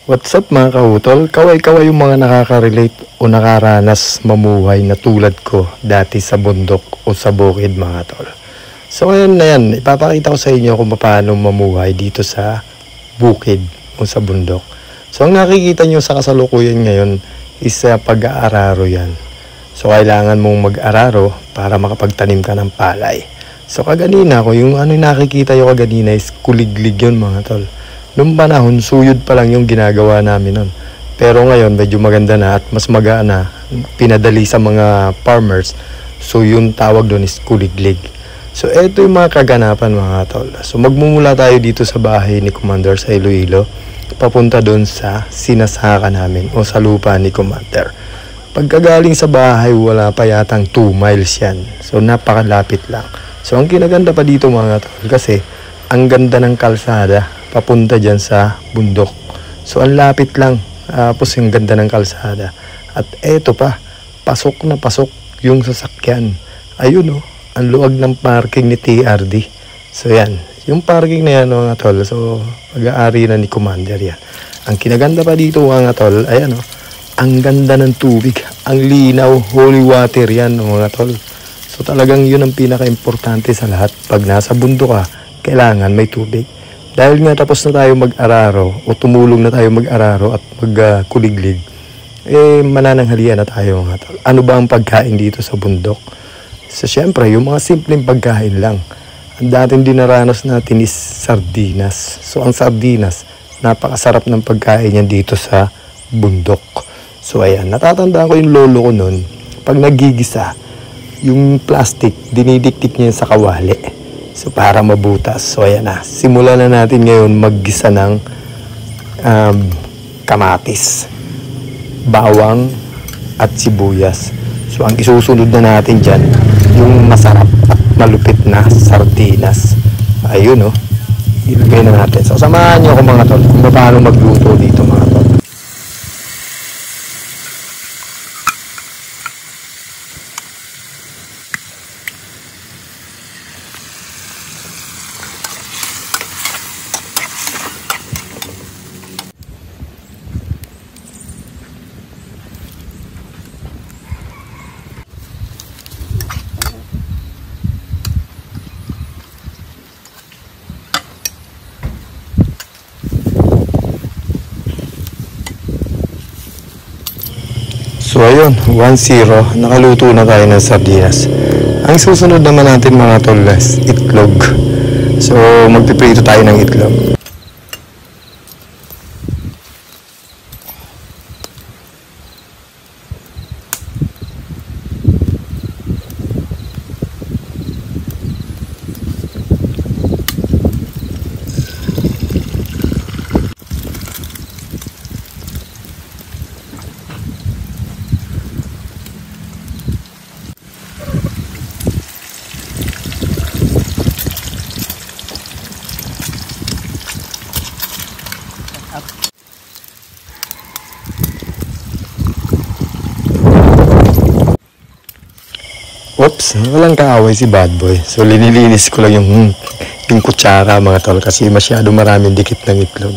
What's up mga kautol? Kaway-kaway yung mga nakaka-relate o nakaranas mamuhay na tulad ko dati sa bundok o sa bukid mga tol. So ngayon na yan, ipapakita ko sa inyo kung paano mamuhay dito sa bukid o sa bundok. So ang nakikita nyo sa kasalukuyan ngayon is pag-aararo yan. So kailangan mong mag-araro para makapagtanim ka ng palay. So kaganina ko, yung ano nakikita nyo kaganina is kuliglig yun mga tol. Noong panahon, suyod pa lang yung ginagawa namin nun. Pero ngayon, medyo maganda na at mas magaan na. Pinadali sa mga farmers. So, yung tawag doon is kuliglig. So, eto yung mga kaganapan mga tol. So, magmumula tayo dito sa bahay ni Commander sa Iloilo. Papunta doon sa sinasaka namin o sa lupa ni Commander. Pagkagaling sa bahay, wala pa yatang 2 miles yan. So, napakalapit lang. So, ang kinaganda pa dito mga tol kasi ang ganda ng kalsada papunta dyan sa bundok. So, ang lapit lang. Tapos, yung ganda ng kalsada. At eto pa, pasok na pasok yung sasakyan. Ayun oh, ang luwag ng parking ni TRD. So, yan. Yung parking na yan mga tol. So, pag-aari na ni Commander yan. Ang kinaganda pa dito mga tol, ayan oh, ang ganda ng tubig. Ang linaw, holy water yan mga tol. So, talagang yun ang pinaka-importante sa lahat. Pag nasa bundok ka, kailangan may tubig. Dahil nga tapos na tayo mag-araro o tumulong na tayo mag-araro at magkuliglig, manananghalian na tayo mga tol. Ano ba ang pagkain dito sa bundok? So syempre, yung mga simpleng pagkain lang. Ang dating dinaranas natin is sardinas. So ang sardinas, napakasarap ng pagkain yan dito sa bundok. So ayan, natatandaan ko yung lolo ko noon, pag nagigisa, yung plastic, dinidiktik niya sa kawali. So, para mabutas. So, ayan na. Simulan na natin ngayon maggisa ng kamatis, bawang, at sibuyas. So, ang isusunod na natin dyan, yung masarap at malupit na sardinas. Ayun, oh. Ilagay na natin. So, samahan nyo ako mga tol kung paano magluto dito mga tol. So ayun, 1-0, nakaluto na tayo ng sardinas. Ang susunod naman natin mga tol is itlog. So magpiprito tayo ng itlog. Oops, walang kaaway si bad boy. So linilinis ko lang yung kutsara mga tol kasi masyado maraming dikit ng itlog.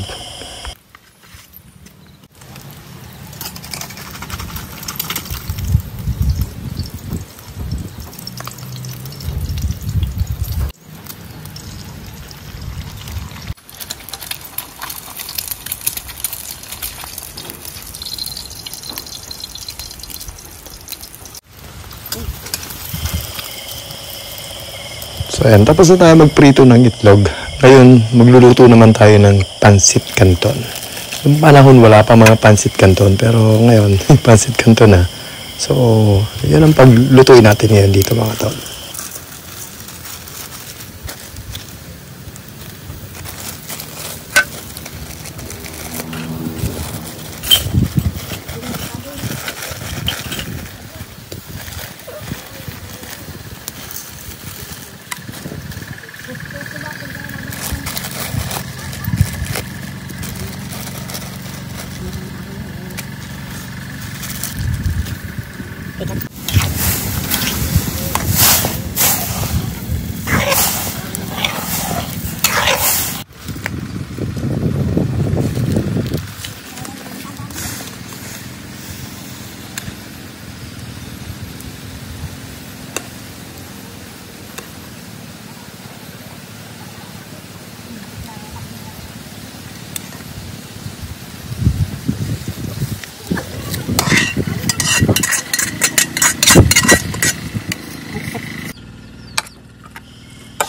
So ayan, tapos na tayo magprito ng itlog. Ngayon, magluluto naman tayo ng pansit canton. Yung panahon wala pa mga pansit canton, pero ngayon, pansit canton na. So, yan ang paglutuin natin ngayon dito mga tol.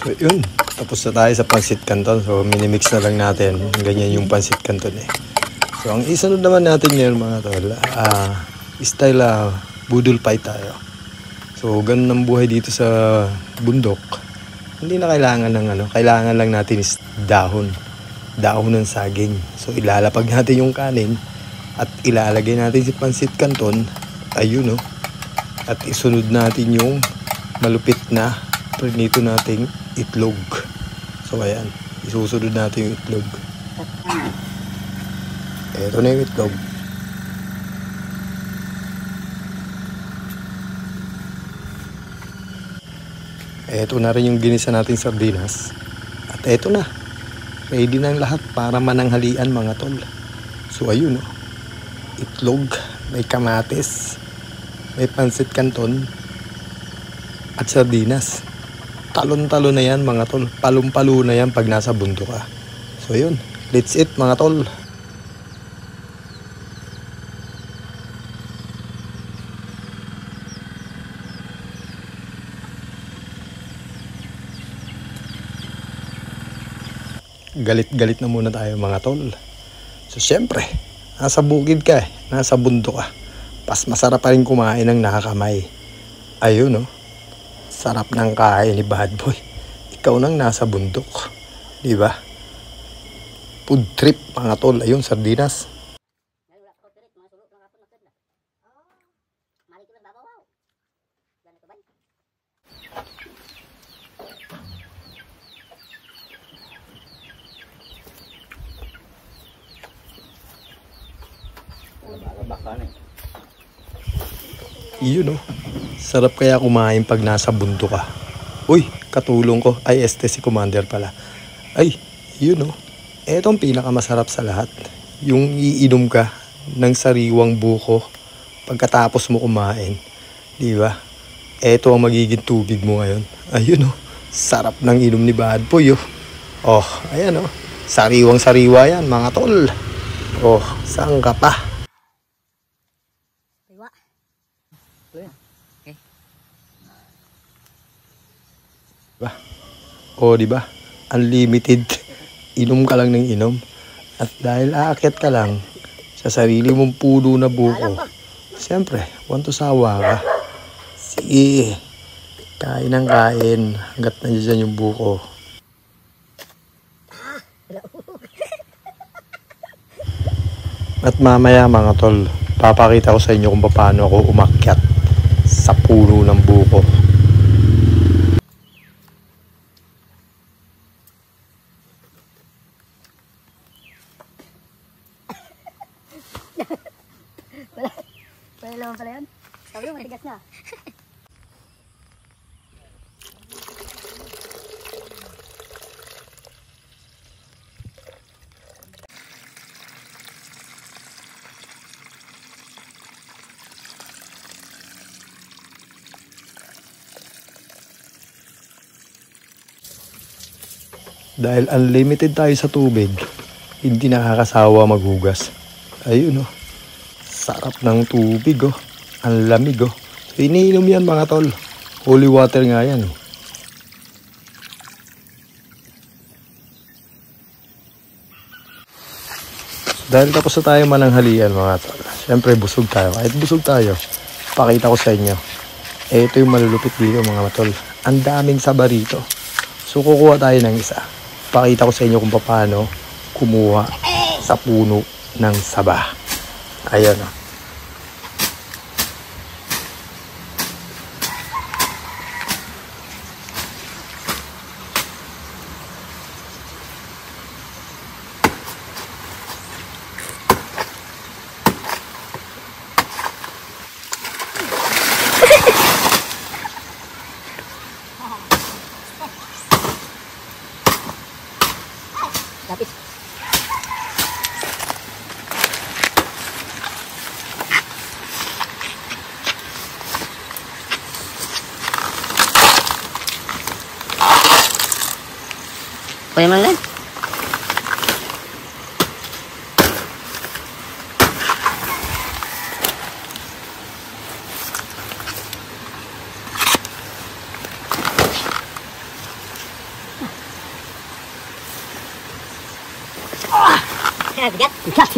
So yun, tapos na tayo sa pansit canton. So minimix na lang natin. Ganyan yung pansit canton eh. So ang isunod naman natin ngayon mga tol, style budol pie tayo. So ganun ang buhay dito sa bundok. Hindi na kailangan ng kailangan lang natin is dahon ng saging. So ilalapag natin yung kanin at ilalagay natin si pansit canton. Ayun at isunod natin yung malupit na prinito nating itlog. So ayan, isusunod natin yung itlog. Eto na yung itlog. Eto na rin yung ginisa nating sardinas. At eto na, ready na ang lahat para mananghalian mga tol. So ayun itlog, may kamatis, may pansit canton at sardinas. Talon-talon na yan mga tol. Palong-palo na yan pag nasa bundok ka. So yun, let's eat mga tol. Galit-galit na muna tayo mga tol. So syempre, nasa bukid ka nasa bundok ka. Pas masarap pa rin kumain ng nakakamay. Ayun sarap ng kain ni Bad Boy. Ikaw nang nasa bundok, di ba? Food trip mga tol. Ayun, sardinas. Iyon sarap kaya kumain pag nasa bundok ka. Uy, katulong ko. Ay, si Commander pala. Ay, yun etong pinakamasarap sa lahat. Yung iinom ka ng sariwang buko pagkatapos mo kumain. Di ba? Eto ang magiging tubig mo ngayon. Ayun sarap ng inom ni Bad Boy ayan sariwang sariwa yan mga tol. Saan ka pa? Di ba? Unlimited. Inom ka lang ng inom. At dahil aakyat ka lang sa sarili mong puno na buko, siyempre, want to sawa ka. Sige, kain ng kain hanggat nandiyan yung buko. At mamaya mga tol, papakita ko sa inyo kung paano ako umakyat sa puno ng buko. Wala naman pala yun. Sabi mo, matigas na. Dahil unlimited tayo sa tubig, hindi nakakasawa maghugas. Ayun sarap ng tubig ang lamig So, iniinom yan mga tol. Holy water nga yan Dahil tapos na tayo mananghalian mga tol, syempre busog tayo. Kahit busog tayo, pakita ko sa inyo. Ito yung malulupit dito mga tol. Ang daming saba rito. So kukuha tayo ng isa. Pakita ko sa inyo kung paano kumuha sa puno ng saba. Ayan Lapis. Pwede man lang. Bigat.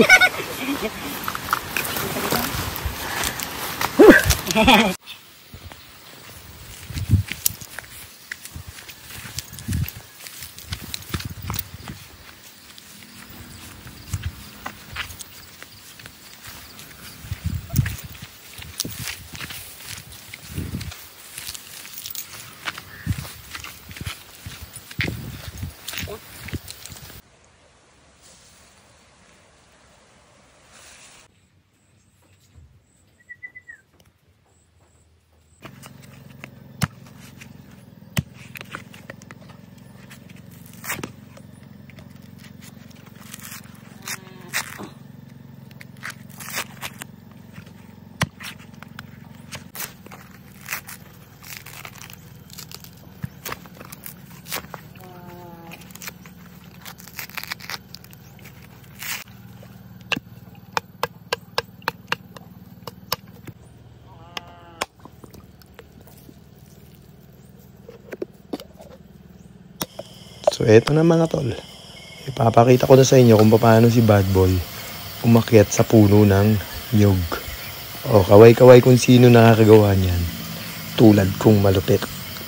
So eto na mga tol, ipapakita ko na sa inyo kung paano si Bad Boy umakyat sa puno ng nyug. O kaway-kaway kung sino nakakagawa niyan, tulad kong malupit.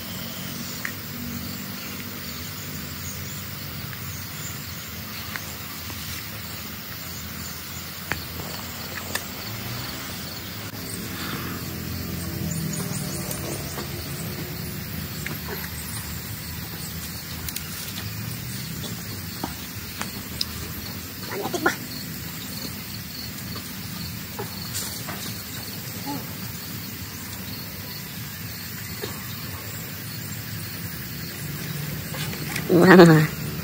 Magnetik ba? Wow.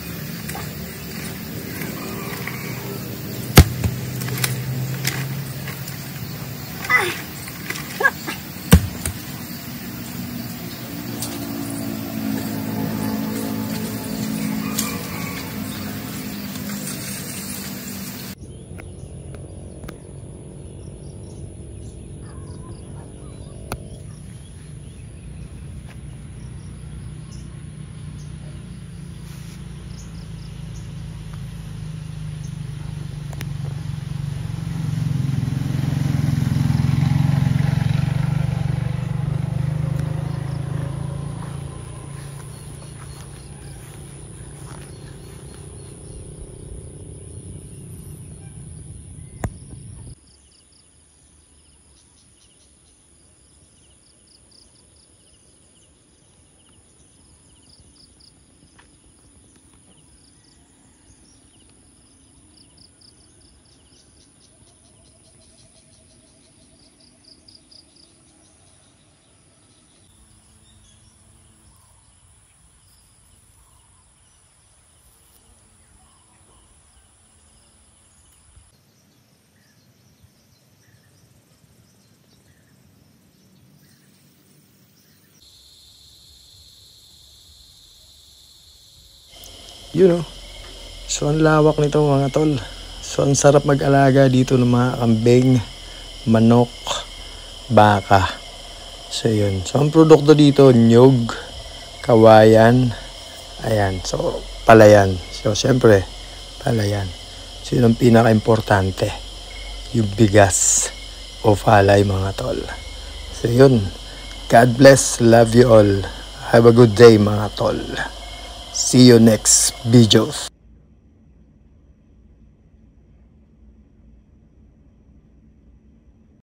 You know, so ang lawak nito mga tol. So ang sarap mag-alaga dito ng mga kambing, manok, baka. So yun. So ang produkto dito, nyug, kawayan, ayan. So palayan. So syempre, palayan. So yun ang pinaka-importante. Yung bigas o palay mga tol. So yun. God bless. Love you all. Have a good day mga tol. See you next videos.